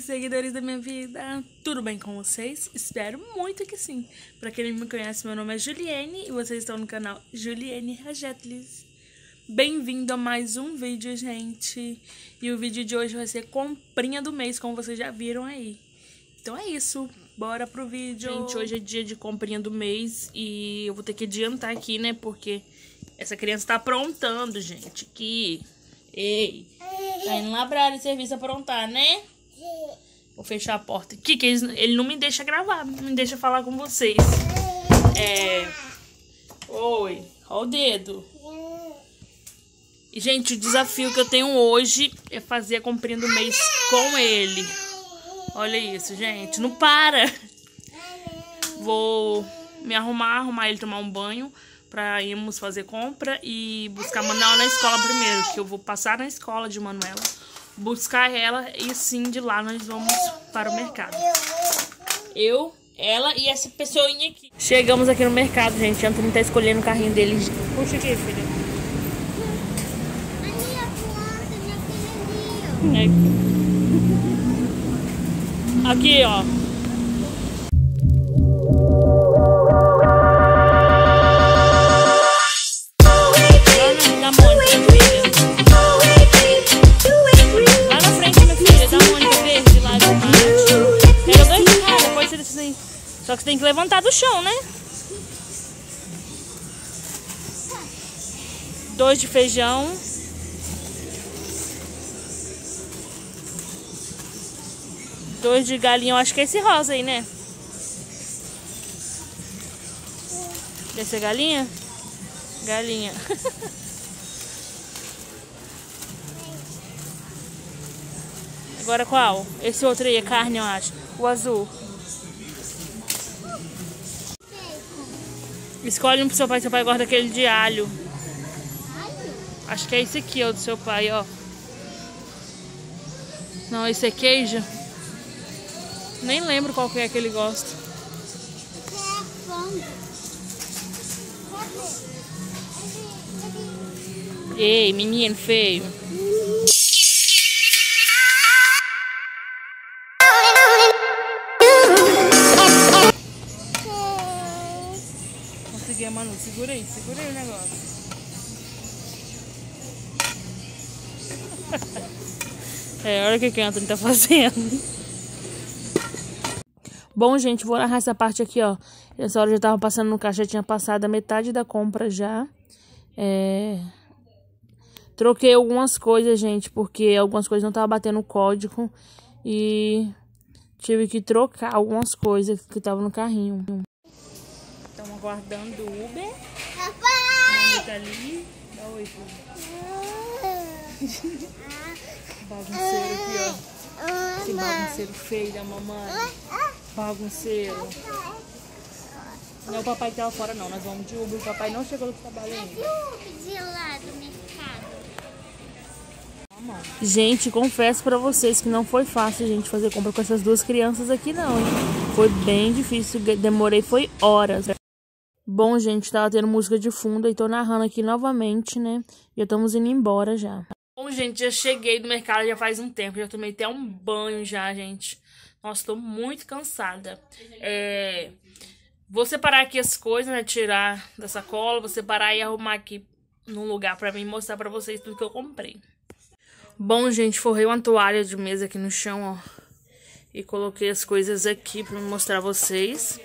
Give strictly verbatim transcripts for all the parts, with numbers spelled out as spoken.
seguidores da minha vida, tudo bem com vocês? Espero muito que sim. Pra quem não me conhece, meu nome é Juliane e vocês estão no canal Juliane Rajetlis. Bem-vindo a mais um vídeo, gente. E o vídeo de hoje vai ser comprinha do mês, como vocês já viram aí. Então é isso, bora pro vídeo. Gente, hoje é dia de comprinha do mês e eu vou ter que adiantar aqui, né? Porque essa criança tá aprontando, gente, aqui. Ei, tá indo lá pra área de serviço aprontar, né? Vou fechar a porta aqui, que ele não me deixa gravar, não me deixa falar com vocês. É... Oi, ó o dedo. E, gente, o desafio que eu tenho hoje é fazer a comprinha do mês com ele. Olha isso, gente, não para. Vou me arrumar, arrumar ele, tomar um banho pra irmos fazer compra e buscar a Manuela na escola primeiro, que eu vou passar na escola de Manuela, buscar ela e sim de lá nós vamos para o mercado. Eu, ela e essa pessoinha aqui. Chegamos aqui no mercado, gente. Antônio tá escolhendo o carrinho dele. Puxa aqui, filha. Aqui, ó. Só que você tem que levantar do chão, né? Dois de feijão. Dois de galinha, eu acho que é esse rosa aí, né? Esse é galinha? Galinha. Agora qual? Esse outro aí é carne, eu acho. O azul. Escolhe um pro seu pai, seu pai gosta daquele de alho. Acho que é esse aqui, ó, do seu pai, ó. Não, esse é queijo. Nem lembro qual que é que ele gosta. Ei, menino feio. Consegui, Manu. Segura aí, segura aí o negócio. É, olha o que que o Antônio tá fazendo. Bom, gente, vou narrar essa parte aqui, ó. Essa hora eu já tava passando no caixa, já tinha passado a metade da compra já. É... Troquei algumas coisas, gente, porque algumas coisas não tava batendo o código. E tive que trocar algumas coisas que estavam no carrinho. Estamos aguardando o Uber. Papai! Tá ali. Dá oi, filho. Bagunceiro aqui, ó. Esse bagunceiro feio da mamãe. Bagunceiro. Não é o papai que tava fora, não. Nós vamos de Uber. O papai não chegou do trabalho ainda. De lá do mercado. Gente, confesso pra vocês que não foi fácil, gente, fazer compra com essas duas crianças aqui, não, hein? Foi bem difícil. Demorei, foi horas. Bom, gente, tava tendo música de fundo e tô narrando aqui novamente, né? Já estamos indo embora já. Bom, gente, já cheguei do mercado já faz um tempo. Já tomei até um banho já, gente. Nossa, tô muito cansada. É... Vou separar aqui as coisas, né? Tirar da sacola, vou separar e arrumar aqui num lugar pra mim mostrar pra vocês tudo que eu comprei. Bom, gente, forrei uma toalha de mesa aqui no chão, ó. E coloquei as coisas aqui pra mostrar a vocês.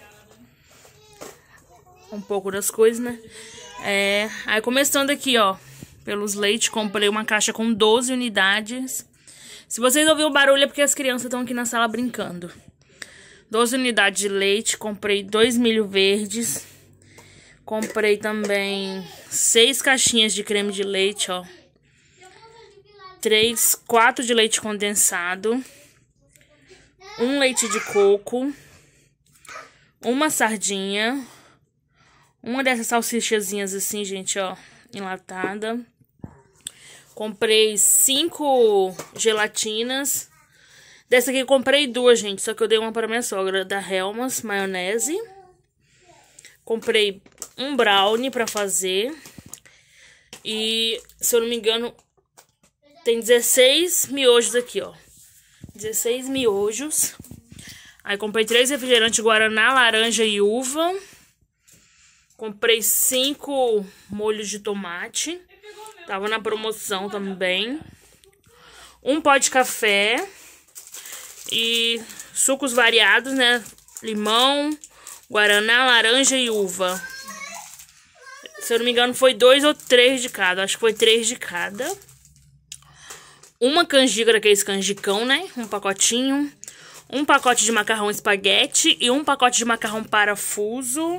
Um pouco das coisas, né? É... Aí, começando aqui, ó. Pelos leite, comprei uma caixa com doze unidades. Se vocês ouvirem o barulho é porque as crianças estão aqui na sala brincando. doze unidades de leite, comprei dois milho verdes. Comprei também seis caixinhas de creme de leite, ó. três, quatro de leite condensado. Um leite de coco. Uma sardinha. Uma dessas salsichazinhas assim, gente, ó, enlatada. Comprei cinco gelatinas. Dessa aqui eu comprei duas, gente. Só que eu dei uma para minha sogra, da Hellmann's, maionese. Comprei um brownie para fazer. E, se eu não me engano, tem dezesseis miojos aqui, ó. dezesseis miojos. Aí comprei três refrigerantes Guaraná, laranja e uva. Comprei cinco molhos de tomate. Tava na promoção também. Um pó de café. E sucos variados, né? Limão, guaraná, laranja e uva. Se eu não me engano, foi dois ou três de cada. Acho que foi três de cada. Uma canjica daqueles canjicão, né? Um pacotinho. Um pacote de macarrão espaguete e um pacote de macarrão parafuso.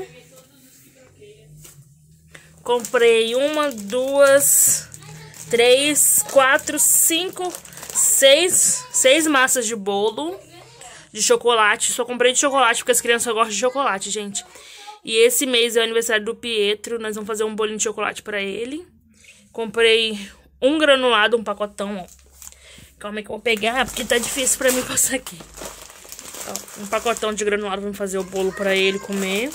Comprei uma, duas, três, quatro, cinco, seis, seis massas de bolo de chocolate. Só comprei de chocolate porque as crianças gostam de chocolate, gente. E esse mês é o aniversário do Pietro. Nós vamos fazer um bolinho de chocolate pra ele. Comprei um granulado, um pacotão, ó. Calma aí que eu vou pegar, porque tá difícil pra mim passar aqui. Ó, um pacotão de granulado, vamos fazer o bolo pra ele comer.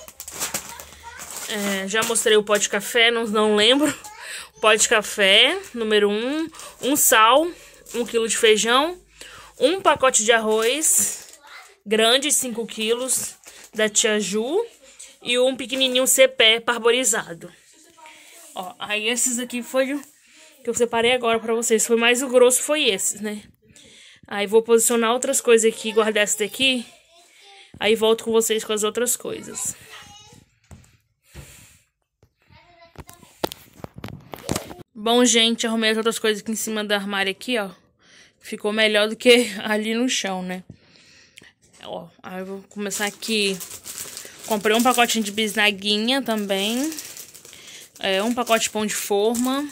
É, já mostrei o pó de café, não, não lembro. Pó de café, número um. Um sal, um quilo de feijão. Um pacote de arroz grande, cinco quilos, da Tia Ju. E um pequenininho cepé parborizado. Ó, aí esses aqui foi o que eu separei agora pra vocês. Foi mais o grosso, foi esses, né? Aí vou posicionar outras coisas aqui, guardar essa daqui. Aí volto com vocês com as outras coisas. Bom, gente, arrumei as outras coisas aqui em cima do armário aqui, ó. Ficou melhor do que ali no chão, né? Ó, aí eu vou começar aqui. Comprei um pacotinho de bisnaguinha também. É, um pacote de pão de forma.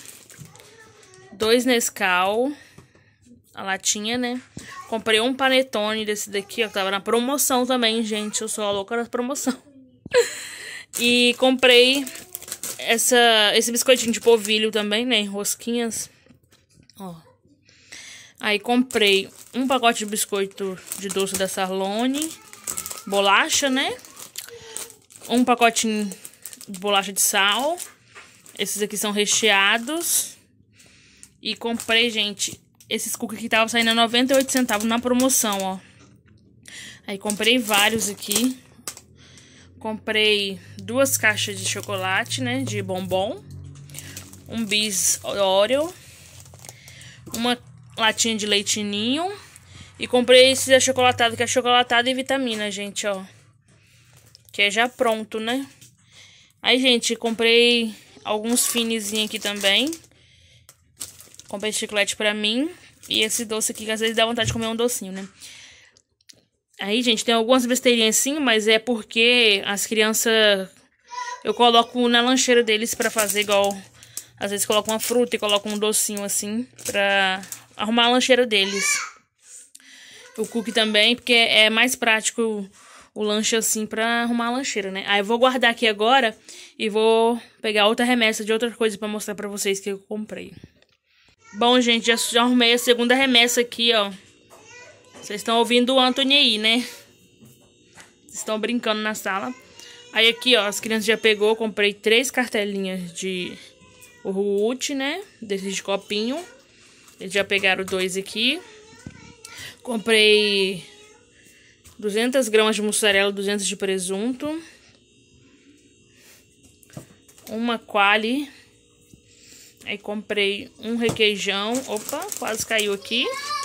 Dois Nescau. A latinha, né? Comprei um panetone desse daqui, ó. Que tava na promoção também, gente. Eu sou a louca da promoção. E comprei essa, esse biscoitinho de polvilho também, né? Rosquinhas. Ó. Aí comprei um pacote de biscoito de doce da Sarlone. Bolacha, né? Um pacotinho de bolacha de sal. Esses aqui são recheados. E comprei, gente, esses cookies que estavam saindo a noventa e oito centavos na promoção, ó. Aí comprei vários aqui. Comprei duas caixas de chocolate, né, de bombom. Um bis Oreo. Uma latinha de leite ninho. E comprei esse achocolatado, que é chocolatado e vitamina, gente, ó. Que é já pronto, né? Aí, gente, comprei alguns finezinhos aqui também. Comprei chiclete pra mim. E esse doce aqui, que às vezes dá vontade de comer um docinho, né? Aí, gente, tem algumas besteirinhas assim, mas é porque as crianças... Eu coloco na lancheira deles pra fazer igual... Às vezes coloco uma fruta e coloco um docinho assim pra arrumar a lancheira deles. O cookie também, porque é mais prático o, o lanche assim pra arrumar a lancheira, né? Aí eu vou guardar aqui agora e vou pegar outra remessa de outra coisa pra mostrar pra vocês que eu comprei. Bom, gente, já, já arrumei a segunda remessa aqui, ó. Vocês estão ouvindo o Anthony aí, né? Vocês estão brincando na sala. Aí aqui, ó, as crianças já pegou, comprei três cartelinhas de Ruth, né? Desses de copinho. Eles já pegaram dois aqui. Comprei duzentas gramas de mussarela, duzentos de presunto. Uma quali. Aí comprei um requeijão. Opa, quase caiu aqui.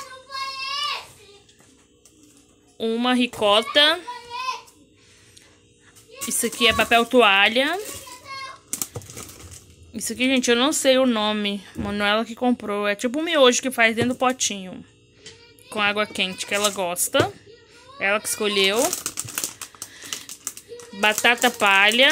Uma ricota. Isso aqui é papel toalha. Isso aqui, gente, eu não sei o nome. Manuela que comprou. É tipo um miojo que faz dentro do potinho. Com água quente, que ela gosta. Ela que escolheu. Batata palha.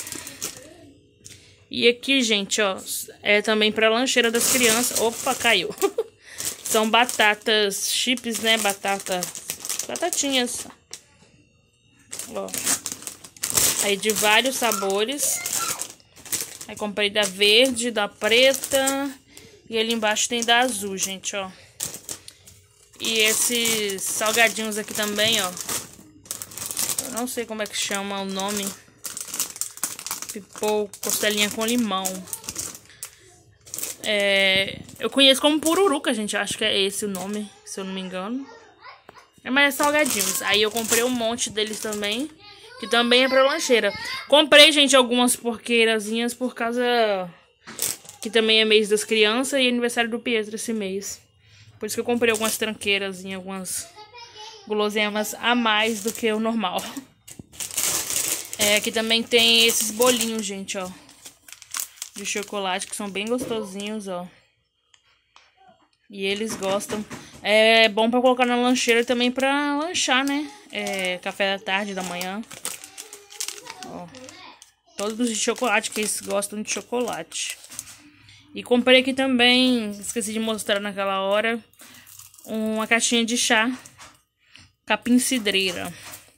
E aqui, gente, ó. É também pra lancheira das crianças. Opa, caiu. São batatas chips, né? Batata... Batatinhas. Ó. Aí de vários sabores. Aí comprei da verde, da preta. E ali embaixo tem da azul, gente, ó. E esses salgadinhos aqui também, ó. Eu não sei como é que chama o nome. Pipou, costelinha com limão. É, eu conheço como pururuca, gente. Acho que é esse o nome. se eu não me engano. É mais salgadinhos. Aí eu comprei um monte deles também, que também é pra lancheira. Comprei, gente, algumas porqueirazinhas por causa que também é mês das crianças e aniversário do Pietro esse mês. Por isso que eu comprei algumas tranqueiras, algumas guloseimas a mais do que o normal. É, aqui também tem esses bolinhos, gente, ó, de chocolate, que são bem gostosinhos, ó. E eles gostam. É bom pra colocar na lancheira também pra lanchar, né? É, café da tarde, da manhã. Ó, todos de chocolate, que eles gostam de chocolate. E comprei aqui também, esqueci de mostrar naquela hora, uma caixinha de chá capim cidreira.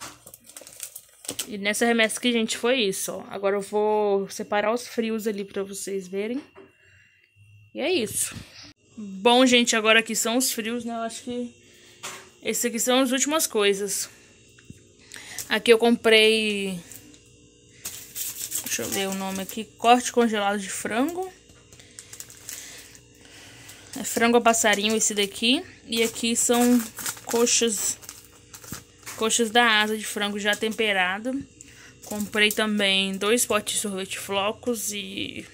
E nessa remessa aqui, gente, foi isso, ó. Agora eu vou separar os frios ali pra vocês verem. E é isso. Bom, gente, agora aqui são os frios, né? Eu acho que esses aqui são as últimas coisas. Aqui eu comprei... Deixa eu ver o nome aqui. Corte congelado de frango. É frango a passarinho esse daqui. E aqui são coxas... Coxas da asa de frango já temperado. Comprei também dois potes de sorvete flocos e...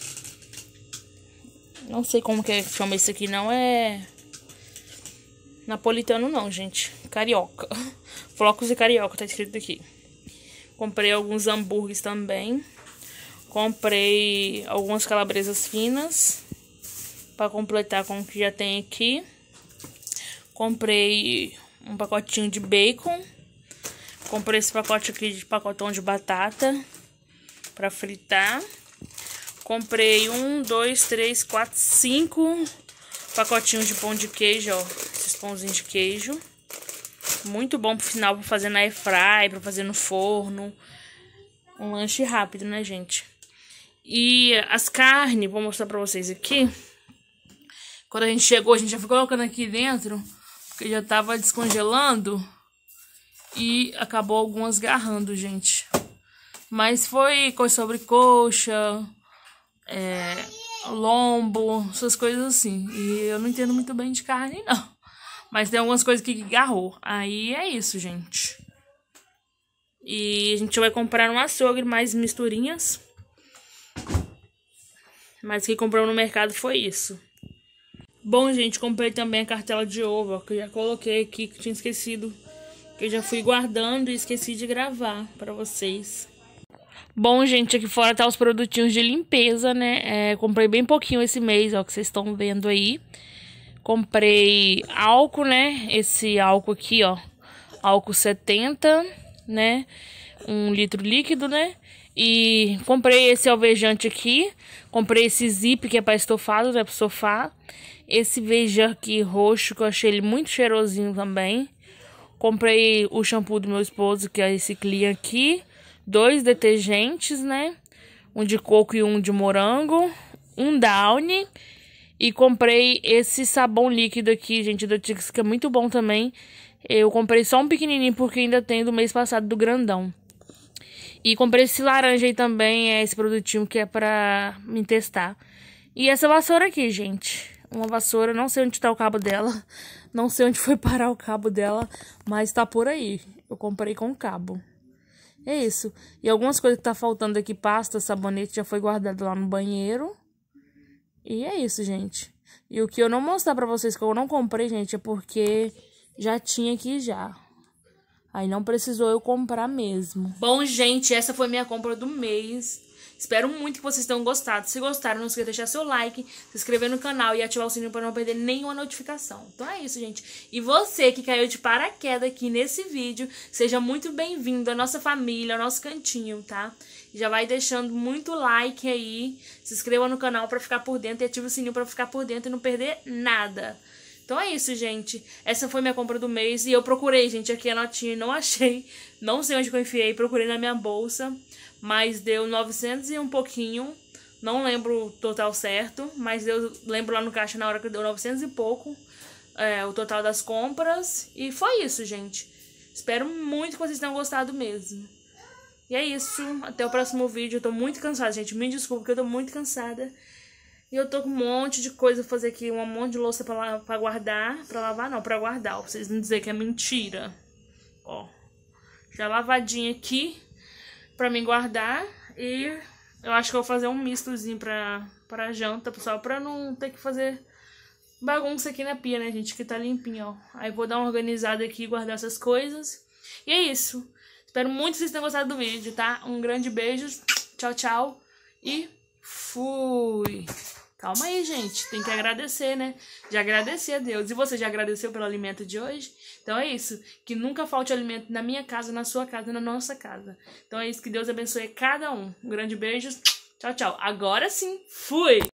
Não sei como que é que chama esse aqui, não é... Napolitano não, gente. Carioca. Flocos e carioca, tá escrito aqui. Comprei alguns hambúrgueres também. Comprei algumas calabresas finas pra completar com o que já tem aqui. Comprei um pacotinho de bacon. Comprei esse pacote aqui de pacotão de batata pra fritar. Comprei um, dois, três, quatro, cinco pacotinhos de pão de queijo, ó. Esses pãozinhos de queijo. Muito bom pro final, pra fazer na airfry, pra fazer no forno. Um lanche rápido, né, gente? E as carnes, vou mostrar pra vocês aqui. Quando a gente chegou, a gente já foi colocando aqui dentro, porque já tava descongelando. E acabou algumas garrando, gente. Mas foi coisa sobre coxa... É, lombo, essas coisas assim. E eu não entendo muito bem de carne, não. Mas tem algumas coisas que agarrou. Aí é isso, gente. E a gente vai comprar no açougue mais misturinhas. Mas o que comprou no mercado foi isso. Bom, gente, comprei também a cartela de ovo, ó, que eu já coloquei aqui, que eu tinha esquecido. Que eu já fui guardando e esqueci de gravar pra vocês. Bom, gente, aqui fora tá os produtinhos de limpeza, né? É, comprei bem pouquinho esse mês, ó, que vocês estão vendo aí. Comprei álcool, né? Esse álcool aqui, ó. Álcool setenta, né? Um litro líquido, né? E comprei esse alvejante aqui. Comprei esse zip que é pra estofado, né? Pro sofá. Esse veja aqui roxo, que eu achei ele muito cheirosinho também. Comprei o shampoo do meu esposo, que é esse Clean aqui. Dois detergentes, né? Um de coco e um de morango. Um Downy. E comprei esse sabão líquido aqui, gente, do Tix, que é muito bom também. Eu comprei só um pequenininho, porque ainda tem do mês passado, do grandão. E comprei esse laranja aí também, é esse produtinho que é pra me testar. E essa vassoura aqui, gente. Uma vassoura, não sei onde tá o cabo dela. Não sei onde foi parar o cabo dela, mas tá por aí. Eu comprei com cabo. É isso. E algumas coisas que tá faltando aqui, pasta, sabonete, já foi guardado lá no banheiro. E é isso, gente. E o que eu não mostrar pra vocês que eu não comprei, gente, é porque já tinha aqui já. Aí não precisou eu comprar mesmo. Bom, gente, essa foi minha compra do mês. Espero muito que vocês tenham gostado. Se gostaram, não esqueça de deixar seu like, se inscrever no canal e ativar o sininho para não perder nenhuma notificação. Então é isso, gente. E você que caiu de paraquedas aqui nesse vídeo, seja muito bem-vindo à nossa família, ao nosso cantinho, tá? Já vai deixando muito like aí, se inscreva no canal para ficar por dentro e ative o sininho para ficar por dentro e não perder nada. Então é isso, gente. Essa foi minha compra do mês. E eu procurei, gente, aqui a notinha e não achei. Não sei onde que eu enfiei. Procurei na minha bolsa. Mas deu novecentos e um pouquinho. Não lembro o total certo. Mas eu lembro lá no caixa na hora que deu novecentos e pouco. É, o total das compras. E foi isso, gente. Espero muito que vocês tenham gostado mesmo. E é isso. Até o próximo vídeo. Eu tô muito cansada, gente. Me desculpa que eu tô muito cansada. E eu tô com um monte de coisa pra fazer aqui, um monte de louça pra, la- pra guardar. Pra lavar não, pra guardar, ó, pra vocês não dizerem que é mentira. Ó, já lavadinha aqui pra mim guardar. E eu acho que eu vou fazer um mistozinho pra, pra janta, pessoal, pra não ter que fazer bagunça aqui na pia, né, gente, que tá limpinha, ó. Aí vou dar uma organizada aqui e guardar essas coisas. E é isso. Espero muito que vocês tenham gostado do vídeo, tá? Um grande beijo. Tchau, tchau. E fui. Calma aí, gente. Tem que agradecer, né? Já agradecer a Deus. E você já agradeceu pelo alimento de hoje? Então é isso. Que nunca falte alimento na minha casa, na sua casa, na nossa casa. Então é isso. Que Deus abençoe cada um. Um grande beijo. Tchau, tchau. Agora sim. Fui.